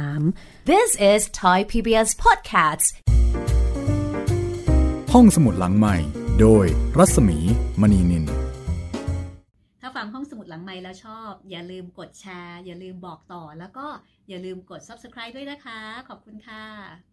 43 This is Thai PBS Podcasts ห้องสมุดหลังใหม่โดยรัศมีมณีนินถ้าฟังห้องสมุดหลังใหม่แล้วชอบอย่าลืมกดแชร์อย่าลืมบอกต่อแล้วก็อย่าลืมกด Subscribe ด้วยนะคะขอบคุณค่ะ